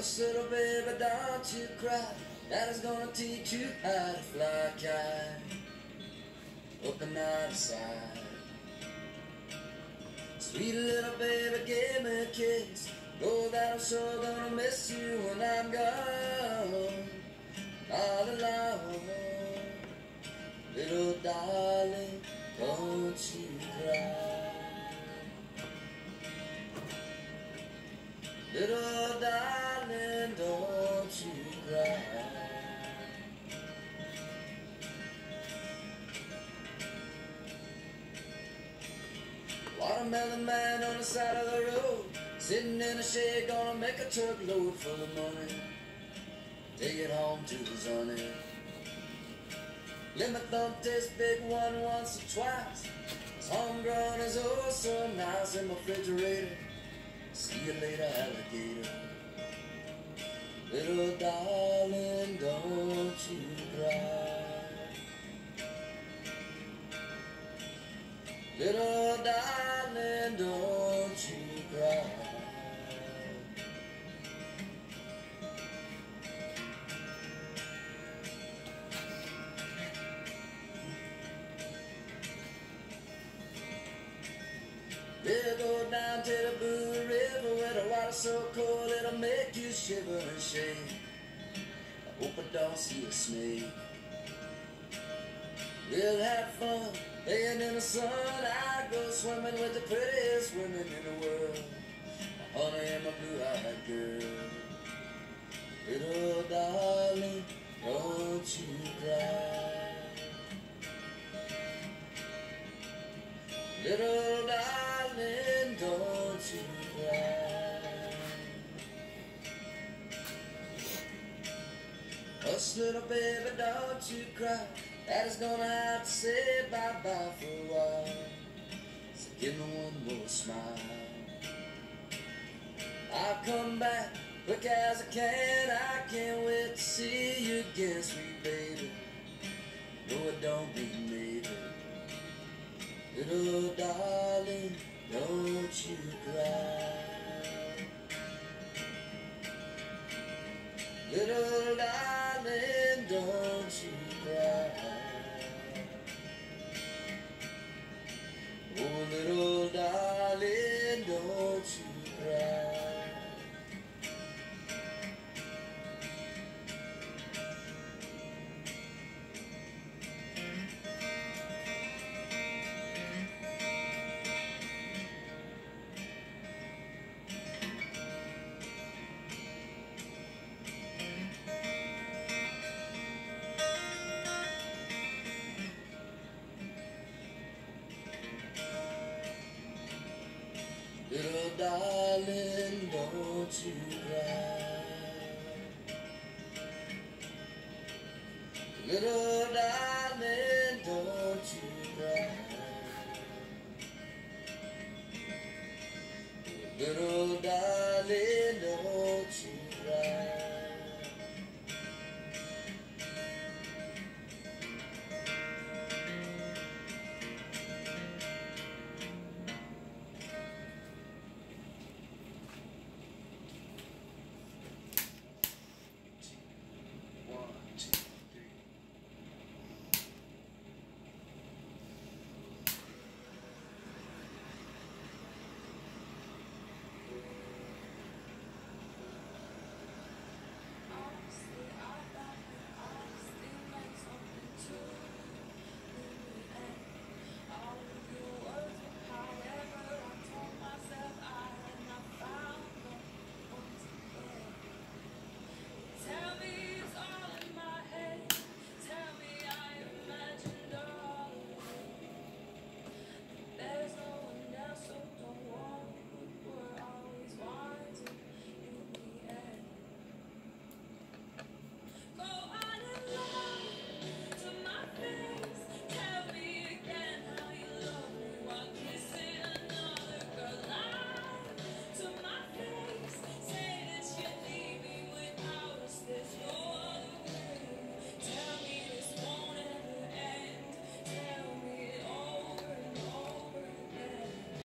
Hush, little baby, don't you cry. Daddy's gonna teach you how to fly a kite up and out of sight. Sweet little baby, give me a kiss. Know that I'm sure gonna miss you when I'm gone, all alone. Little darling, don't you cry. Little darling, don't you cry. Watermelon man on the side of the road, sitting in a shade, gonna make a truckload full of money, take it home to his honey. Let me thump this big one once or twice. It's homegrown as oh so nice in my refrigerator. See you later, alligator. Little darling, don't you cry. Little darling, don't you cry. We'll go down to the Blue River where the water's so cold it'll make you shiver and shake. I hope I don't see a snake. We'll have fun laying in the sun. I go swimming with the prettiest women in the world, my honey and my blue-eyed girl. Little darling, don't you cry. Little darling, don't you cry. Hush, little baby, don't you cry. Daddy's gonna have to say bye-bye for a while, so give me one more smile. I'll come back quick as I can. I can't wait to see you again, sweet baby. No, it don't mean maybe. Little darling, don't you cry. Little darling, don't you cry. Oh, little darling, don't you cry. Little darling, don't you cry. Little darling, don't you cry. Little